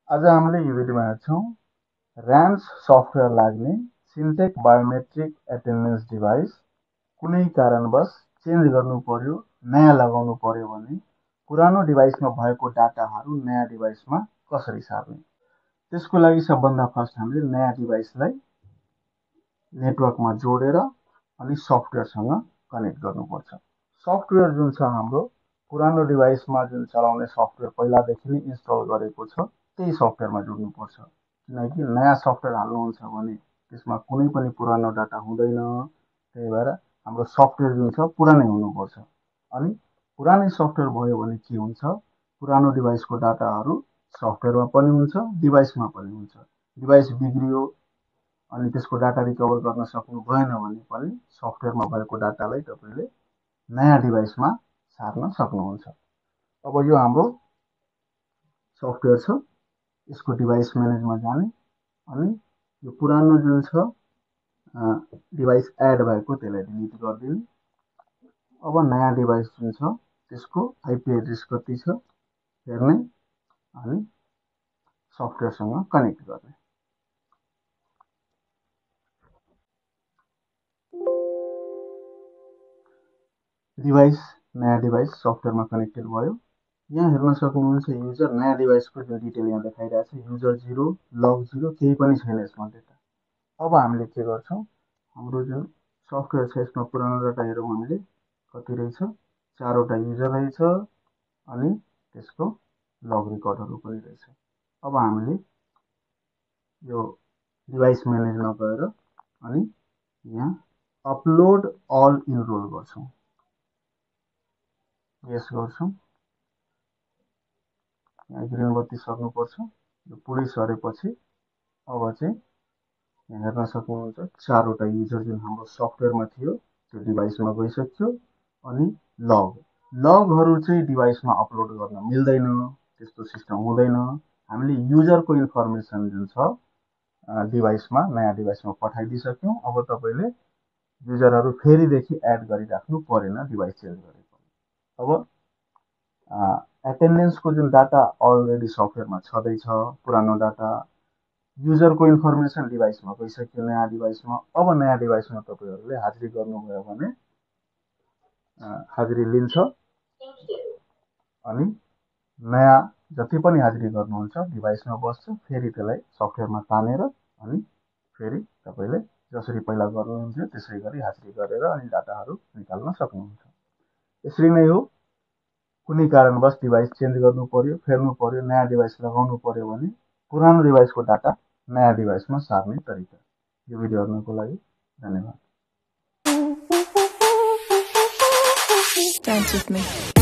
आज हामीले यो भिडियोमा हेर्छौं र्याम्स सफ्टवेयर लाग्ने सिन्टेक बायोमेट्रिक एटेन्डेन्स डिभाइस कुनै कारणवश चेन्ज गर्नु पर्यो, नयाँ लगाउनु पर्यो भने पुरानो डिभाइसमा भएको डाटाहरू नयाँ डिभाइसमा कसरी सार्ने। त्यसको लागि सबभन्दा फर्स्ट हामीले नयाँ डिभाइसलाई नेटवर्कमा जोडेर अनि सफ्टवेयरसँग कनेक्ट गर्नुपर्छ। सफ्टवेयर जुन छ हाम्रो पुरानो डिभाइसमा जुन चलाउने सफ्टवेयर पहिलादेखि नै इन्स्टल गरेको छ त्यही सफ्टवेयरमा जोड्नुपर्छ। किनकि नयाँ सफ्टवेयर हाल्नुहुन्छ भने त्यसमा कुनै पनि पुरानो डाटा हुँदैन। त्यही भएर हाम्रो सफ्टवेयर जुन छ पुरानै हुनुपर्छ। अनि पुरानै सफ्टवेयर भयो भने के हुन्छ, पुरानो डिभाइसको डाटाहरू सफ्टवेयरमा पनि हुन्छ, डिभाइसमा पनि हुन्छ। डिभाइस बिग्रियो अनि त्यसको डाटा रिकभर गर्न सक्नु भएन भने पनि सफ्टवेयरमा भएको डाटालाई तपाईले नयाँ डिभाइसमा सार्न सक्नुहुन्छ। अब यो हाम्रो सफ्टवेयर छ, यसको डिभाइस म्यानेजमा जाने अनि यो पुरानो जुन छ डिभाइस एड भएको त्यसलाई डिलिट गरिदिने। अब नयाँ डिभाइस जुन छ त्यसको आइपी एड्रेस कति छ हेर्ने अनि सफ्टवेयरसँग कनेक्ट गर्ने। डिभाइस नयाँ डिभाइस सफ्टवेयरमा कनेक्टेड भयो। यहाँ हेर्न सक्नुहुन्छ युजर नयाँ डिभाइसको जो डिटेल यहाँ देखाइरहेछ, युजर 0 लग 0 केही पनि छैन यसमा डेटा। अब हामीले के गर्छौं, हाम्रो जुन सफ्टवेयर छ यसमा पुरानो डाटा हेरौँ हामीले कति रहेछ, 4 वटा युजर रहेछ अनि त्यसको लग रेकर्डहरू पनि रहेछ। अब हामीले यो डिभाइस म्यानेजमा गएर अनि यहाँ अपलोड अल इनरोल गर्छौं, यस गर्छौं। यहाँ ग्रिन बत्ती सर्नुपर्छ। यो पुरै सरेपछि अब चाहिँ यहाँ हेर्न सक्नुहुन्छ 4 वटा युजर जुन हाम्रो सफ्टवेयरमा थियो त्यो डिभाइसमा गइसक्यो। अनि लगहरू चाहिँ डिभाइसमा अपलोड गर्न मिल्दैन, त्यस्तो सिस्टम हुँदैन। हामीले युजरको इन्फर्मेसन जुन छ डिभाइसमा नयाँ डिभाइसमा पठाइदिसक्यौं। अब तपाईले युजरहरू फेरिदेखि एड गरिराख्नु परेन डिभाइस चेन्ज गरेपछि। अब एटेन्डेन्सको जुन डाटा अलरेडी सफ्टवेयरमा छँदैछ, पुरानो डाटा युजरको इन्फर्मेसन डिभाइसमा गइसक्यो नयाँ डिभाइसमा। अब नयाँ डिभाइसमा तपाईहरुले हाजिरी गर्नुभयो भने हाजिरी लिन्छ अनि नयाँ जति पनि हाजिरी गर्नुहुन्छ डिभाइसमा बस्छ, फेरि त्यसलाई सफ्टवेयरमा तानेर अनि फेरि तपाईले जसरी पहिला गर्नुहुन्थ्यो त्यसै गरी हाजिरी गरेर अनि डाटाहरू निकाल्न सक्नुहुन्छ। यसरी नै हो, कुनै कारणवश डिभाइस चेन्ज गर्नु पर्यो, फेर्नु पर्यो, नयाँ डिभाइस लगाउनु पर्यो भने पुरानो डिभाइसको डाटा नयाँ डिभाइसमा सार्ने तरिका। यो भिडियो हेर्नुको लागि धन्यवाद। Dance with me.